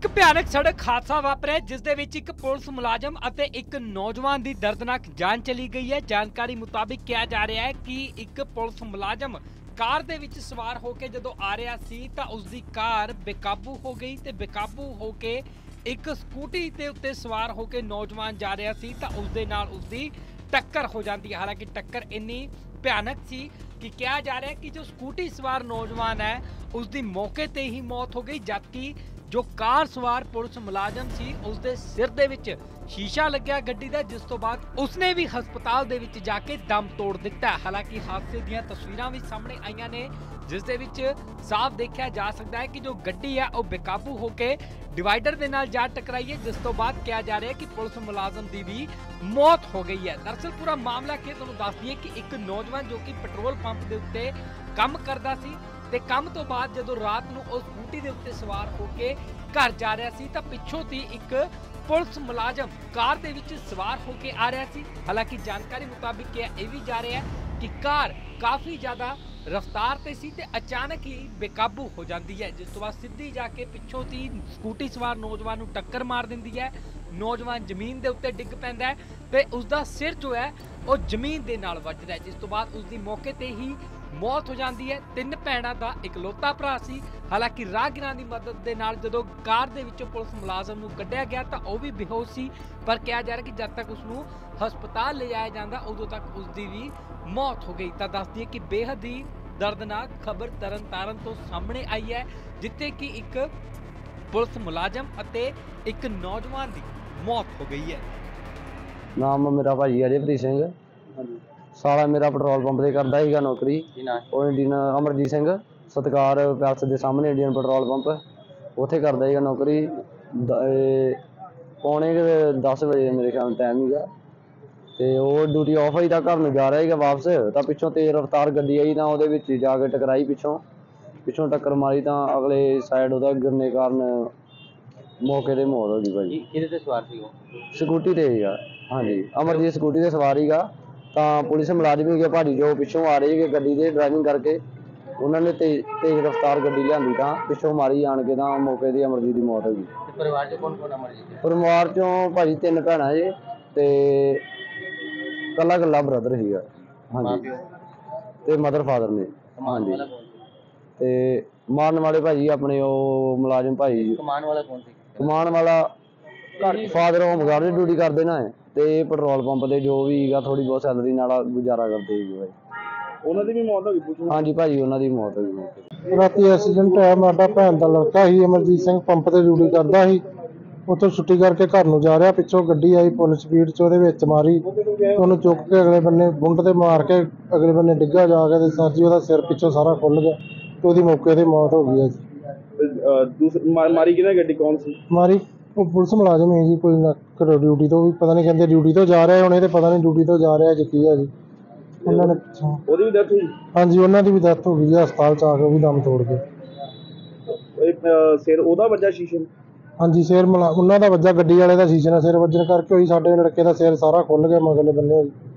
ਇੱਕ ਭਿਆਨਕ ਸੜਕ ਹਾਦਸਾ ਵਾਪਰਿਆ ਜਿਸ ਦੇ ਵਿੱਚ ਇੱਕ ਪੁਲਿਸ ਮੁਲਾਜ਼ਮ ਅਤੇ ਇੱਕ ਨੌਜਵਾਨ ਦੀ ਦਰਦਨਾਕ ਜਾਨ ਚਲੀ ਗਈ ਹੈ। ਜਾਣਕਾਰੀ ਮੁਤਾਬਿਕ ਕਿਹਾ ਜਾ ਰਿਹਾ ਹੈ ਕਿ ਇੱਕ ਪੁਲਿਸ ਮੁਲਾਜ਼ਮ ਕਾਰ ਦੇ ਵਿੱਚ ਸਵਾਰ ਹੋ ਕੇ ਜਦੋਂ ਆ ਰਿਹਾ ਸੀ ਤਾਂ ਉਸ ਦੀ ਕਾਰ ਬੇਕਾਬੂ ਹੋ ਗਈ ਤੇ ਬੇਕਾਬੂ ਹੋ ਕੇ ਇੱਕ ਸਕੂਟੀ ਦੇ ਉੱਤੇ ਸਵਾਰ ਹੋ ਕੇ ਨੌਜਵਾਨ ਜਾ ਰਿਹਾ ਸੀ ਤਾਂ ਉਸ ਦੇ ਨਾਲ ਉਸ ਦੀ ਟੱਕਰ ਹੋ ਜਾਂਦੀ ਹੈ। ਹਾਲਾਂਕਿ ਟੱਕਰ ਇੰਨੀ ਭਿਆਨਕ ਸੀ कि कहा जा रहा है कि जो स्कूटी सवार नौजवान है उसकी मौके ते ही मौत हो गई, जबकि जो कार सवार पुलिस मुलाजम सी उसके सिर दे विच शीशा लग्या गड्डी दा, जिस तो बाद उसने भी हस्पताल दे विच जाके दम तोड़ दिता। हालांकि हादसे दीयां तस्वीरां भी सामने आईयां ने जिस दे विच साफ देखा जा सकता है कि जो गड्डी है वह बेकाबू होके डिवाइडर दे नाल जा टकराई है, जिस तो बाद कहा जा रहा है कि पुलिस मुलाजम की भी मौत हो गई है। दरअसल पूरा मामला कि तुहानूं दस दईए कि एक नौजवान जो कि पेट्रोल पंप के उत्ते काम करता सी ते काम तो बाद जदों रात नूं उस स्कूटी के उत्ते सवार होके घर जा रहा सी तां पिछों ती एक पुलिस मुलाजम कार दे विच सवार होके आ रहा सी। हालांकि जानकारी मुताबिक यह भी जा रहा है कि कार काफ़ी ज़्यादा रफ्तार ते सी ते अचानक ही बेकाबू हो जाती है, जिस तो बाद सीधी जाके पिछों ती स्कूटी सवार नौजवान नूं टक्कर मार दिंदी है। नौजवान जमीन के उत्ते डिग पैंदा है ते उसका सिर जो है वो जमीन के नाल वजदा है, जिस तो बाद उसकी मौके ते ही मौत हो जाती है। तीन भैणां दा इकलौता भरा सी। हालांकि राहगीरां दी मदद दे नाल जदों कार दे विचों पुलिस मुलाजम नूं कढिया गया तां ओह भी बेहोश सी, पर कहा जा रहा कि जब तक उसनूं हस्पताल ले जाया जांदा उदों तक उसकी भी मौत हो गई। तां दस दईए कि बेहद ही दर्दनाक खबर तरनतारन तो सामने आई है, जिथे कि एक पुलिस मुलाजम अते एक नौजवान की मौत हो गई है। नाम मेरा भाजी अजयप्रीत सिंह, साला मेरा पेट्रोल पंप से करता ही नौकरी। इंडियन अमरजीत सिंह सत्कार पैलस के सामने इंडियन पेट्रोल पंप उत्थे करता ही नौकरी। पौने 10 बजे मेरे ख्याल टाइम ही तो वो ड्यूटी ऑफ आई, घर में जा रहा है वापस, तो पिछों तेज रफ्तार गड्डी आई तो वो जाके टकराई, पिछों टक्कर मारी तो अगले साइड वह गिरने कारण मौके पर मौत हो गई भाजी। किहदे ते सवार सी वो? स्कूटी ते ही हाँ जी, अमरजीत स्कूटी ते सवार हीगा। तो पुलिस मुलाजम ही भाजी जो पिछों आ रही है गड्डी से ड्राइविंग करके उन्होंने तेज रफ्तार गड्डी लियांदी तो पिछों मारी आन के मौके पर अमरजीत की मौत हो गई। परिवार चो कौन कौन अमरजीत? परिवार चों भाजी 3 भैणां जे ते कल्ला कल्ला ब्रदर ही। हाँ जी, ते मदर फादर ने। हाँ जी, ते मारन वाले भाजी अपने मुलाजम भाई। कमान वाला कौन सी? कमान वाला फादर होमगार्ड की ड्यूटी करते ना, ते पेट्रोल पंप से जो भी थोड़ी बहुत सैलरी नाल गुजारा करते भाई। ਉਹਨਾਂ ਦੀ ਵੀ ਮੌਤ ਹੋ ਗਈ? हाँ जी भाजी, उन्होंने मौत हो गई। राती एक्सीडेंट है, साडा भैन का लड़का ही अमरजीत सिंह पंप से ड्यूटी करता ही, उत्थों छुट्टी करके घर नूं जा रहा, पिछों गड्डी आई फुल स्पीड च ਉਹਦੇ ਵਿੱਚ मारी, ਉਹਨੂੰ चुक के अगले बन्ने बुंड ते मार के अगले बन्ने डिग्गा जाके ते सर जी ਉਹਦਾ सिर पिछों सारा खुल गया ते ਉਹਦੀ मौके ते मौत हो गई है जी। मारी किहने गड्डी कौन सी मारी वो पुलिस मुलाजम है जी, कोई ड्यूटी तो भी पता नहीं, कहते ड्यूटी तो जा रहे होने, तो पता नहीं ड्यूटी तो जा रहा है जी की है जी। उन्होंने ਉਹਦੀ ਵੀ ਡੈਥ ਹੋਈ? हाँ जी, उन्होंने भी डेथ हो गई जी, हस्पताल च आके वो भी दम तोड़ के। सिर ਉਹਦਾ ਵੱਜਾ ਸ਼ੀਸ਼ੇ ਨੂੰ? हाँ जी, सिर ਉਹਨਾਂ ਦਾ ਵੱਜਾ, ਗੱਡੀ ਵਾਲੇ ਦਾ ਸ਼ੀਸ਼ੇ ਨਾਲ ਸਿਰ ਵੱਜਣ ਕਰਕੇ ਹੋਈ, ਸਾਡੇ ਲੜਕੇ ਦਾ ਸਿਰ ਸਾਰਾ ਖੁੱਲ ਗਿਆ ਮਗਰਲੇ ਬੰਨੇ।